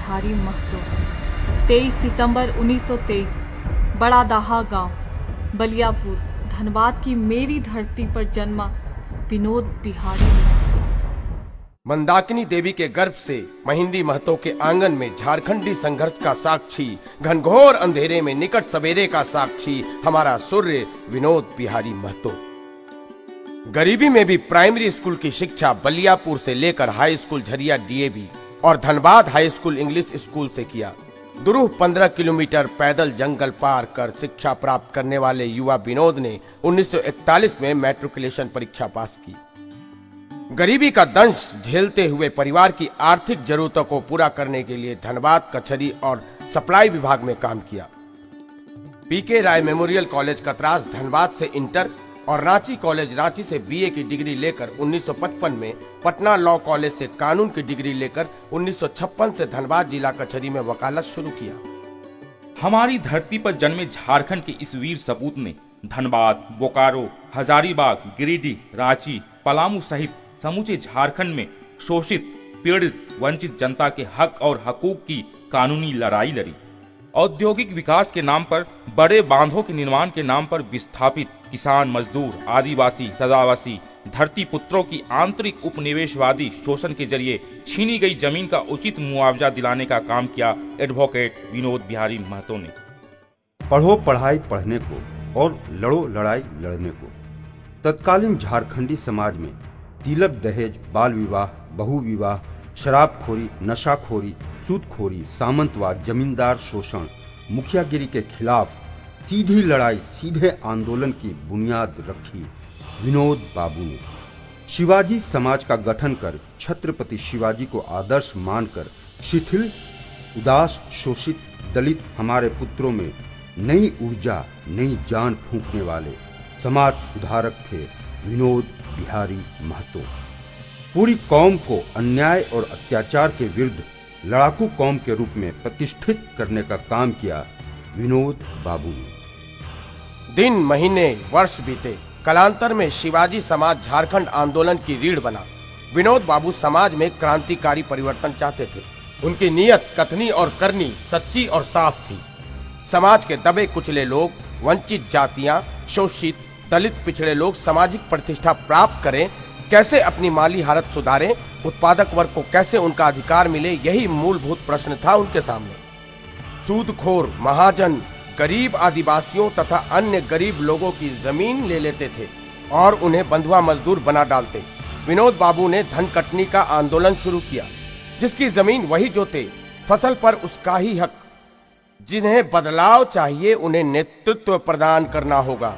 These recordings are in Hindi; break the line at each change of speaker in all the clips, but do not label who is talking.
बिहारी महतो। 23 सितंबर 1923, बड़ा दाहा गांव, बलियापुर, धनबाद की मेरी धरती पर जन्मा विनोद बिहारी महतो।
मंदाकिनी देवी के गर्भ से महिंदी महतो के आंगन में झारखंडी संघर्ष का साक्षी, घनघोर अंधेरे में निकट सवेरे का साक्षी हमारा सूर्य विनोद बिहारी महतो। गरीबी में भी प्राइमरी स्कूल की शिक्षा बलियापुर से लेकर हाई स्कूल झरिया DAV और Dhanbad high school English school से किया। दुरूह 15 किलोमीटर पैदल जंगल पार कर शिक्षा प्राप्त करने वाले युवा विनोद ने 1941 में मैट्रिकुलेशन परीक्षा पास की। गरीबी का दंश झेलते हुए परिवार की आर्थिक जरूरतों को पूरा करने के लिए धनबाद, कचहरी और सप्लाई विभाग में काम किया। PK Rai memorial college Katras Dhanbad से इंटर और रांची कॉलेज रांची से BA की डिग्री लेकर 1955 में पटना लॉ कॉलेज से कानून की डिग्री लेकर 1956 से धनबाद जिला कचहरी में वकालत शुरू किया।
हमारी धरती पर जन्मे झारखंड के इस वीर सपूत ने धनबाद, बोकारो, हजारीबाग, गिरिडीह, रांची, पलामू सहित समूचे झारखंड में शोषित, पीड़ित, वंचित जनता के हक और हकूक की कानूनी लड़ाई लड़ी। औद्योगिक विकास के नाम पर, बड़े बांधों के निर्माण के नाम पर विस्थापित किसान, मजदूर, आदिवासी, सदावासी, धरती पुत्रों की आंतरिक उपनिवेशवादी शोषण के जरिए छीनी गई जमीन का उचित मुआवजा दिलाने का काम किया एडवोकेट विनोद बिहारी महतो ने।
पढ़ो पढ़ाई पढ़ने को और लड़ो लड़ाई लड़ने को। तत्कालीन झारखंडी समाज में तिलक दहेज, बाल विवाह, बहु विवाह, शराबखोरी, नशाखोरी, सूदखोरी, सामंतवाद, जमींदार शोषण, मुखियागिरी के खिलाफ सीधी लड़ाई, सीधे आंदोलन की बुनियाद रखी विनोद बाबू ने। शिवाजी समाज का गठन कर छत्रपति शिवाजी को आदर्श मानकर शिथिल, उदास, शोषित, दलित हमारे पुत्रों में नई ऊर्जा, नई जान फूंकने वाले समाज सुधारक थे विनोद बिहारी महतो। पूरी कौम को अन्याय और अत्याचार के विरुद्ध लड़ाकू कौम के रूप में प्रतिष्ठित करने का काम किया विनोद बाबू ने।
दिन, महीने, वर्ष बीते, कालांतर में शिवाजी समाज झारखंड आंदोलन की रीढ़ बना। विनोद बाबू समाज में क्रांतिकारी परिवर्तन चाहते थे। उनकी नीयत कथनी और करनी सच्ची और साफ थी। समाज के दबे कुचले लोग, वंचित जातियां, शोषित, दलित, पिछड़े लोग सामाजिक प्रतिष्ठा प्राप्त करें, कैसे अपनी माली हालत सुधारें, उत्पादक वर्ग को कैसे उनका अधिकार मिले, यही मूलभूत प्रश्न था उनके सामने। सूदखोर महाजन गरीब आदिवासियों तथा अन्य गरीब लोगों की जमीन ले लेते थे और उन्हें बंधुआ मजदूर बना डालते। विनोद बाबू ने धन कटनी का आंदोलन शुरू किया। जिसकी जमीन वही जोते, फसल पर उसका ही हक। जिन्हें बदलाव चाहिए उन्हें नेतृत्व प्रदान करना होगा।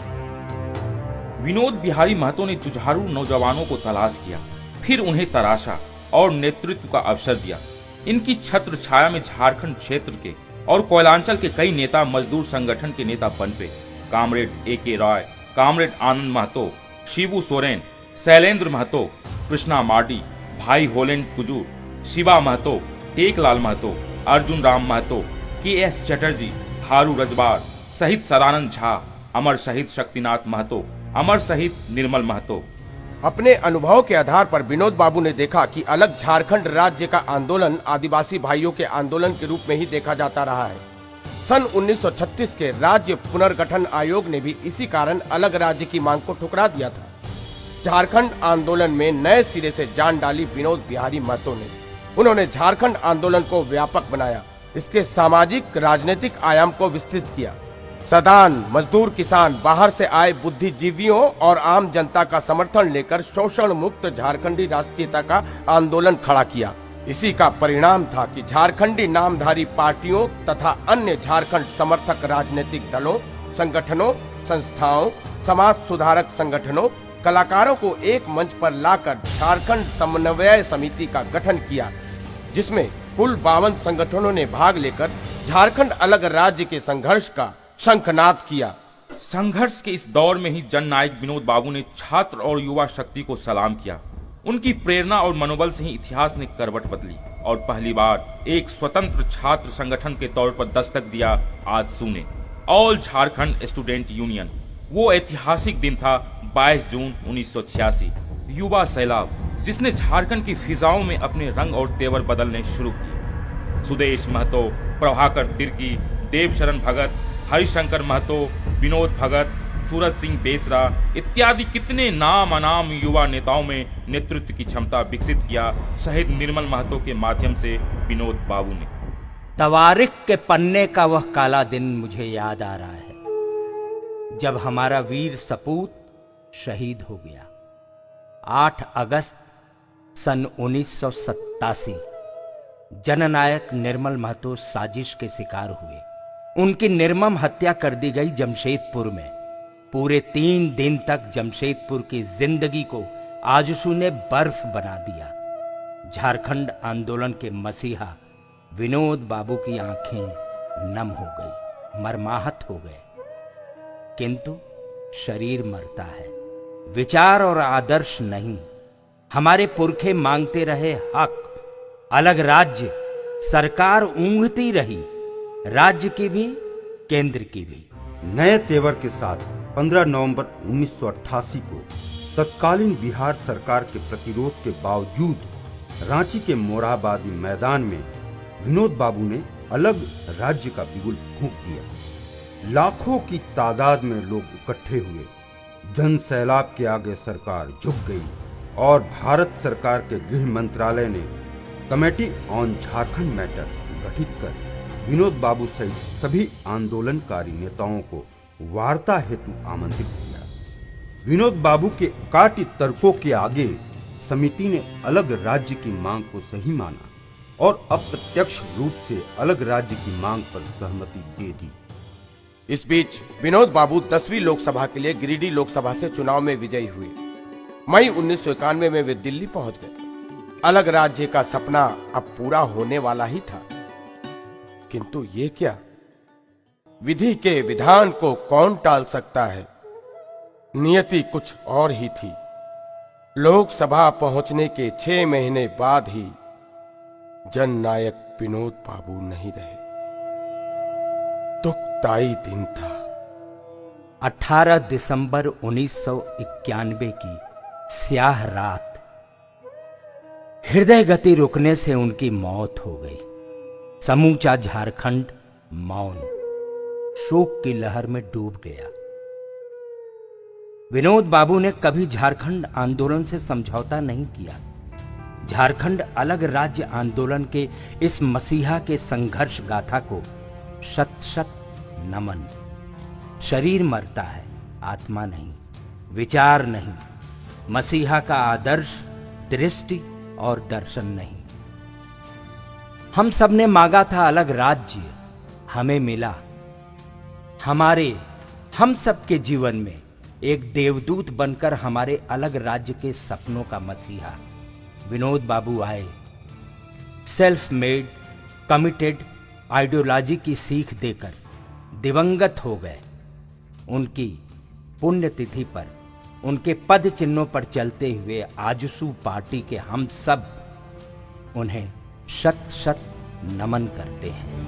विनोद बिहारी महतो ने जुझारू नौजवानों को तलाश किया, फिर उन्हें तराशा और नेतृत्व का अवसर दिया। इनकी छत्र छाया में झारखंड क्षेत्र के और कोयलांचल के कई नेता मजदूर संगठन के नेता बनपे। Comrade AK Rai, comrade Anand Mahato, Shibu Soren, Shailendra Mahato, Krishna Mardi, भाई होलेंड कुजूर, शिवा महतो, टेकलाल महतो, अर्जुन राम महतो, KS चटर्जी, हारू रजबार सहित सदानंद झा, अमर शहीद शक्तिनाथ महतो, अमर शहीद निर्मल महतो।
अपने अनुभव के आधार पर विनोद बाबू ने देखा कि अलग झारखंड राज्य का आंदोलन आदिवासी भाइयों के आंदोलन के रूप में ही देखा जाता रहा है। सन 1936 के राज्य पुनर्गठन आयोग ने भी इसी कारण अलग राज्य की मांग को ठुकरा दिया था। झारखंड आंदोलन में नए सिरे से जान डाली विनोद बिहारी महतो ने। उन्होंने झारखंड आंदोलन को व्यापक बनाया, इसके सामाजिक राजनीतिक आयाम को विस्तृत किया। सदान, मजदूर, किसान, बाहर से आए बुद्धिजीवियों और आम जनता का समर्थन लेकर शोषण मुक्त झारखंडी राष्ट्रीयता का आंदोलन खड़ा किया। इसी का परिणाम था कि झारखंडी नामधारी पार्टियों तथा अन्य झारखंड समर्थक राजनीतिक दलों, संगठनों, संस्थाओं, समाज सुधारक संगठनों, कलाकारों को एक मंच पर लाकर झारखंड समन्वय समिति का गठन किया, जिसमें कुल 52 संगठनों ने भाग लेकर झारखंड अलग राज्य के संघर्ष का शंखनाद किया।
संघर्ष के इस दौर में ही जननायक विनोद बाबू ने छात्र और युवा शक्ति को सलाम किया। उनकी प्रेरणा और मनोबल से ही इतिहास ने करवट बदली और पहली बार एक स्वतंत्र छात्र संगठन के तौर पर दस्तक दिया आजसू ने, ऑल झारखंड स्टूडेंट यूनियन। वो ऐतिहासिक दिन था 22 जून 1986, युवा सैलाब जिसने झारखंड की फिजाओं में अपने रंग और तेवर बदलने शुरू किए। सुदेश महतो, प्रभाकर तिर्की, देवशरण भगत, हरिशंकर महतो, विनोद भगत, सूरज सिंह बेसरा इत्यादि कितने नाम अनाम युवा नेताओं में नेतृत्व की क्षमता विकसित किया शहीद निर्मल महतो के माध्यम से विनोद बाबू ने।
तवारीख के पन्ने का वह काला दिन मुझे याद आ रहा है जब हमारा वीर सपूत शहीद हो गया। 8 अगस्त सन 1987 जननायक निर्मल महतो साजिश के शिकार हुए। उनकी निर्मम हत्या कर दी गई जमशेदपुर में। पूरे 3 दिन तक जमशेदपुर की जिंदगी को आजसू ने बर्फ बना दिया। झारखंड आंदोलन के मसीहा विनोद बाबू की आंखें नम हो गई, मरमाहत हो गए। किंतु शरीर मरता है, विचार और आदर्श नहीं। हमारे पुरखे मांगते रहे हक, अलग राज्य, सरकार ऊंघती रही, राज्य की भी केंद्र की भी।
नए तेवर के साथ 15 नवंबर 1988 को तत्कालीन बिहार सरकार के प्रतिरोध के बावजूद रांची के मोरहाबादी मैदान में विनोद बाबू ने अलग राज्य का बिगुल फूंक दिया। लाखों की तादाद में लोग इकट्ठे हुए। जन सैलाब के आगे सरकार झुक गई और भारत सरकार के गृह मंत्रालय ने कमेटी ऑन झारखंड मैटर गठित कर विनोद बाबू सहित सभी आंदोलनकारी नेताओं को वार्ता हेतु आमंत्रित किया। विनोद बाबू के काटी तर्कों के आगे समिति ने अलग राज्य की मांग को सही माना और अप्रत्यक्ष रूप से अलग राज्य की मांग पर सहमति दे दी।
इस बीच विनोद बाबू 10वीं लोकसभा के लिए गिरिडीह लोकसभा से चुनाव में विजयी हुए। मई 1991 में वे दिल्ली पहुंच गए। अलग राज्य का सपना अब पूरा होने वाला ही था, किंतु ये क्या, विधि के विधान को कौन टाल सकता है। नियति कुछ और ही थी। लोकसभा पहुंचने के 6 महीने बाद ही जननायक विनोद बाबू नहीं रहे। दुखदाई दिन था।
18 दिसंबर 1991 की स्याह रात हृदय गति रुकने से उनकी मौत हो गई। समूचा झारखंड मौन, शोक की लहर में डूब गया। विनोद बाबू ने कभी झारखंड आंदोलन से समझौता नहीं किया। झारखंड अलग राज्य आंदोलन के इस मसीहा के संघर्ष गाथा को शत शत नमन। शरीर मरता है, आत्मा नहीं, विचार नहीं। मसीहा का आदर्श, दृष्टि और दर्शन नहीं। हम सब ने मांगा था अलग राज्य, हमें मिला। हम सब के जीवन में एक देवदूत बनकर हमारे अलग राज्य के सपनों का मसीहा विनोद बाबू आए। सेल्फ मेड, कमिटेड आइडियोलॉजी की सीख देकर दिवंगत हो गए। उनकी पुण्यतिथि पर, उनके पद चिन्हों पर चलते हुए आजसू पार्टी के हम सब उन्हें शत शत नमन करते हैं।